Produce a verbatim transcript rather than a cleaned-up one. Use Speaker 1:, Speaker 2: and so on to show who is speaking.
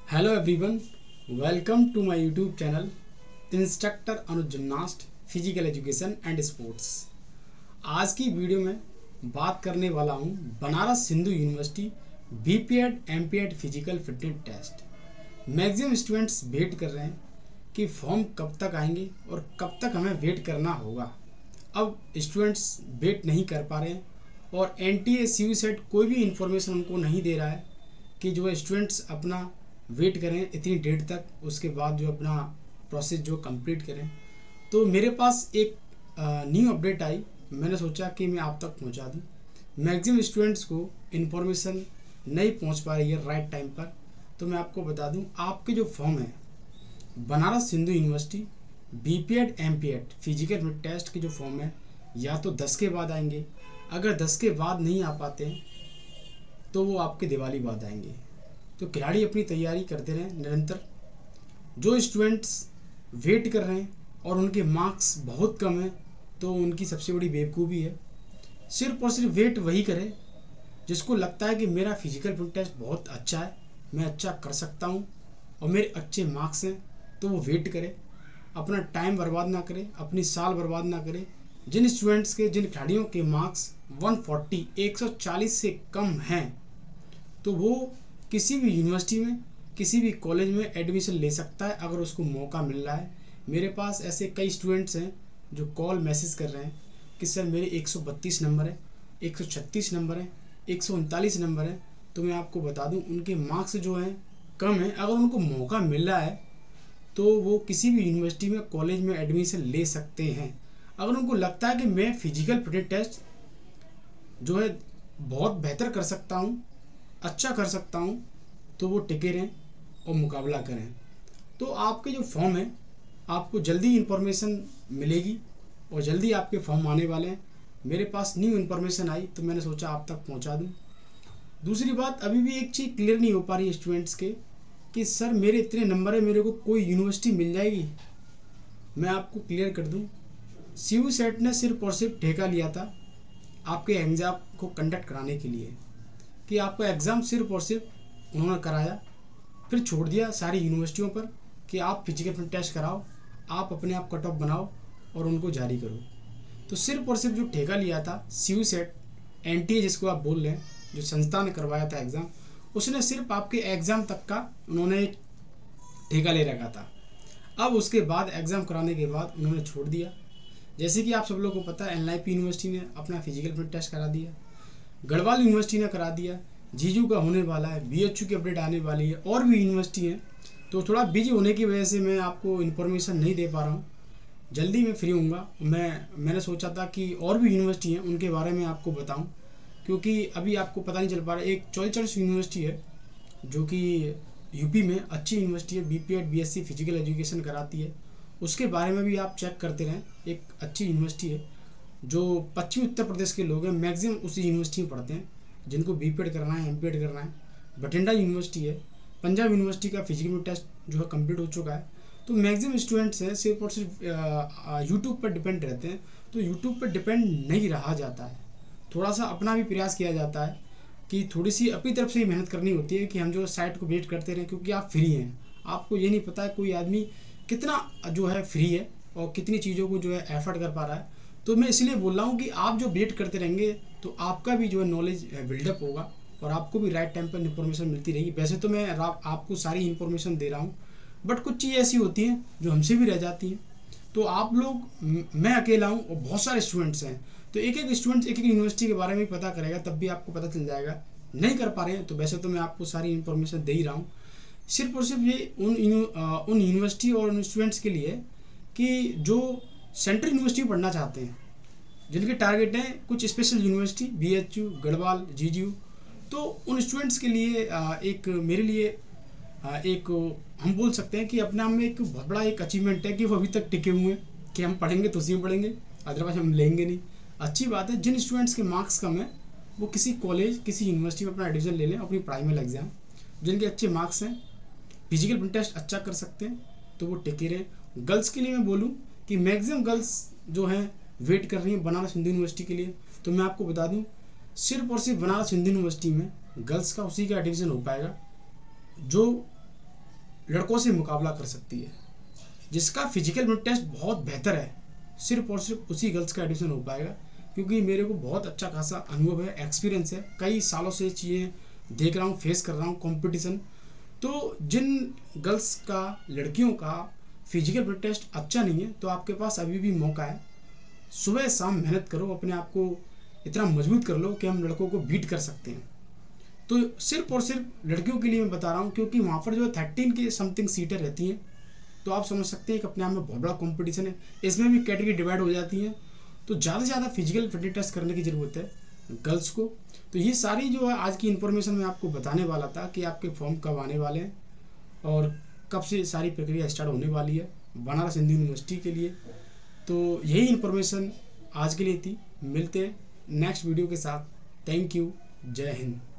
Speaker 1: Hello everyone, welcome to my YouTube channel instructor Anuj gymnast physical education and sports. आज की video में बात करने वाला हूं Banaras Hindu university BPEd MPEd physical fitness test. Maximum students wait कर रहे हैं कि फॉर्म कब तक आएंगे और कब तक हमें वेट करना होगा। अब स्टूडेंट्स वेट नहीं कर पा रहे हैं और एनटीए सीयूसेट कोई भी इंफॉर्मेशन उनको नहीं दे रहा है कि जो स्टूडेंट्स अपना वेट करें इतनी डेट तक, उसके बाद जो अपना प्रोसेस जो कंप्लीट करें। तो मेरे पास एक न्यू अपडेट आई, मैंने सोचा कि मैं आप तक पहुंचा दूं। मैक्सिमम स्टूडेंट्स को इन्फॉर्मेशन नहीं पहुंच पा रही है राइट टाइम पर, तो मैं आपको बता दूं आपके जो फॉर्म है Banaras Hindu university BPEd MPEd physical fit test के जो फॉर्म है या तो दस के बाद आएंगे, अगर दस के बाद नहीं आ पाते हैं तो वो आपके दिवाली बाद आएंगे। तो खिलाड़ी अपनी तैयारी करते रहें निरंतर। जो स्टूडेंट्स वेट कर रहे हैं और उनके मार्क्स बहुत कम हैं तो उनकी सबसे बड़ी बेवकूफ़ी है। सिर्फ और सिर्फ वेट वही करे जिसको लगता है कि मेरा फिजिकल फिट टेस्ट बहुत अच्छा है, मैं अच्छा कर सकता हूँ और मेरे अच्छे मार्क्स हैं, तो वो वेट करे, अपना टाइम बर्बाद ना करे, अपनी साल बर्बाद ना करे। जिन स्टूडेंट्स के जिन खिलाड़ियों के मार्क्स एक सौ चालीस एक सौ चालीस से कम हैं तो वो किसी भी यूनिवर्सिटी में किसी भी कॉलेज में एडमिशन ले सकता है अगर उसको मौका मिल रहा है। मेरे पास ऐसे कई स्टूडेंट्स हैं जो कॉल मैसेज कर रहे हैं कि सर मेरे एक सौ बत्तीस नंबर है, एक सौ छत्तीस नंबर है, एक सौ उनतालीस नंबर है। तो मैं आपको बता दूं उनके मार्क्स जो हैं कम हैं, अगर उनको मौका मिल रहा है तो वो किसी भी यूनिवर्सिटी में कॉलेज में एडमिशन ले सकते हैं। अगर उनको लगता है कि मैं फिजिकल फिटनेस टेस्ट जो है बहुत बेहतर कर सकता हूँ, अच्छा कर सकता हूँ, तो वो टिके रहें और मुकाबला करें। तो आपके जो फॉर्म है आपको जल्दी इन्फॉर्मेशन मिलेगी और जल्दी आपके फॉर्म आने वाले हैं। मेरे पास न्यू इन्फॉर्मेशन आई तो मैंने सोचा आप तक पहुँचा दूँ। दूसरी बात, अभी भी एक चीज़ क्लियर नहीं हो पा रही है स्टूडेंट्स के कि सर मेरे इतने नंबर है, मेरे को कोई यूनिवर्सिटी मिल जाएगी। मैं आपको क्लियर कर दूँ, सीयूसेट ने सिर्फ और सिर्फ ठेका लिया था आपके एग्ज़ाम को कंडक्ट कराने के लिए, कि आपका एग्ज़ाम सिर्फ और सिर्फ उन्होंने कराया, फिर छोड़ दिया सारी यूनिवर्सिटियों पर कि आप फिजिकल फिटनेस टेस्ट कराओ, आप अपने आप कट ऑफ बनाओ और उनको जारी करो। तो सिर्फ और सिर्फ जो ठेका लिया था सीयूसेट एनटीए जिसको आप बोल रहे हैं, जो संस्था ने करवाया था एग्ज़ाम, उसने सिर्फ आपके एग्ज़ाम तक का उन्होंने ठेका ले रखा था। अब उसके बाद एग्ज़ाम कराने के बाद उन्होंने छोड़ दिया। जैसे कि आप सब लोगों को पता है एनआईपी यूनिवर्सिटी ने अपना फिजिकल फिटनेस टेस्ट करा दिया, गढ़वाल यूनिवर्सिटी ने करा दिया, जीजू का होने वाला है, बीएचयू की अपडेट आने वाली है, और भी यूनिवर्सिटी है। तो थोड़ा बिजी होने की वजह से मैं आपको इन्फॉर्मेशन नहीं दे पा रहा हूँ। जल्दी मैं फ्री होऊंगा। मैं मैंने सोचा था कि और भी यूनिवर्सिटी हैं उनके बारे में आपको बताऊं, क्योंकि अभी आपको पता नहीं चल पा रहा। एक चौलीस यूनिवर्सिटी है जो कि यूपी में अच्छी यूनिवर्सिटी है, बीपीएड बीएससी फिजिकल एजुकेशन कराती है, उसके बारे में भी आप चेक करते रहें। एक अच्छी यूनिवर्सिटी है जो पश्चिमी उत्तर प्रदेश के लोग हैं मैक्सिमम उसी यूनिवर्सिटी में पढ़ते हैं, जिनको बीपीएड करना है एमपीएड करना है। बठिंडा यूनिवर्सिटी है, पंजाब यूनिवर्सिटी का फिजिकल टेस्ट जो है कंप्लीट हो चुका है। तो मैक्सिमम स्टूडेंट्स हैं सिर्फ और सिर्फ यूट्यूब पर डिपेंड रहते हैं। तो यूट्यूब पर डिपेंड नहीं रहा जाता है, थोड़ा सा अपना भी प्रयास किया जाता है कि थोड़ी सी अपनी तरफ से ही मेहनत करनी होती है कि हम जो साइट को वेट करते रहें, क्योंकि आप फ्री हैं। आपको ये नहीं पता है कोई आदमी कितना जो है फ्री है और कितनी चीज़ों को जो है एफर्ट कर पा रहा है। तो मैं इसलिए बोल रहा हूँ कि आप जो वेट करते रहेंगे तो आपका भी जो है नॉलेज बिल्डअप होगा और आपको भी राइट टाइम पर इन्फॉर्मेशन मिलती रहेगी। वैसे तो मैं आपको सारी इन्फॉर्मेशन दे रहा हूँ, बट कुछ चीज़ें ऐसी होती हैं जो हमसे भी रह जाती हैं। तो आप लोग, मैं अकेला हूँ और बहुत सारे स्टूडेंट्स हैं, तो एक एक स्टूडेंट्स एक एक यूनिवर्सिटी के बारे में पता करेगा तब भी आपको पता चल जाएगा। नहीं कर पा रहे हैं तो वैसे तो मैं आपको सारी इन्फॉर्मेशन दे ही रहा हूँ। सिर्फ और सिर्फ ये उन उन यूनिवर्सिटी और उन स्टूडेंट्स के लिए कि जो सेंट्रल यूनिवर्सिटी पढ़ना चाहते हैं, जिनके टारगेट हैं कुछ special university, BHU, Garhwal, GGU. तो उन स्टूडेंट्स के लिए एक मेरे लिए एक हम बोल सकते हैं कि अपने आप में एक बहुत बड़ा एक अचीवमेंट है कि वो अभी तक टिके हुए हैं कि हम पढ़ेंगे तो उसी में पढ़ेंगे, अदरवाइज हम लेंगे नहीं। अच्छी बात है, जिन स्टूडेंट्स के मार्क्स कम है वो किसी कॉलेज किसी यूनिवर्सिटी में अपना एडमिशन ले लें, अपनी प्राइमरी एग्जाम। जिनके अच्छे मार्क्स हैं, फिजिकल फिटनेस टेस्ट अच्छा कर सकते हैं, तो वो टिके रहें। गर्ल्स के लिए मैं बोलूँ कि मैक्सिमम गर्ल्स जो हैं वेट कर रही है बनारस हिंदू यूनिवर्सिटी के लिए। तो मैं आपको बता दूं सिर्फ और सिर्फ बनारस हिंदू यूनिवर्सिटी में गर्ल्स का उसी का एडमिशन हो पाएगा जो लड़कों से मुकाबला कर सकती है, जिसका फिजिकल फिटनेस टेस्ट बहुत बेहतर है, सिर्फ और सिर्फ उसी गर्ल्स का एडमिशन हो पाएगा। क्योंकि मेरे को बहुत अच्छा खासा अनुभव है, एक्सपीरियंस है, कई सालों से चीज़ें देख रहा हूँ, फेस कर रहा हूँ कंपटीशन। तो जिन गर्ल्स का, लड़कियों का फिजिकल फिटनेस टेस्ट अच्छा नहीं है, तो आपके पास अभी भी मौका है। सुबह शाम मेहनत करो, अपने आप को इतना मजबूत कर लो कि हम लड़कों को बीट कर सकते हैं। तो सिर्फ और सिर्फ लड़कियों के लिए मैं बता रहा हूँ, क्योंकि वहाँ पर जो है थर्टीन की समथिंग सीटें रहती हैं, तो आप समझ सकते हैं कि अपने आप में बहुत बड़ा कंपटीशन है। इसमें भी कैटेगरी डिवाइड हो जाती है, तो ज़्यादा से ज़्यादा फिजिकल फिटनेस टेस्ट करने की ज़रूरत है गर्ल्स को। तो ये सारी जो है आज की इन्फॉर्मेशन मैं आपको बताने वाला था कि आपके फॉर्म कब आने वाले हैं और कब से सारी प्रक्रिया स्टार्ट होने वाली है बनारस हिंदू यूनिवर्सिटी के लिए। तो यही इन्फॉर्मेशन आज के लिए थी। मिलते हैं नेक्स्ट वीडियो के साथ। Thank you. जय हिंद।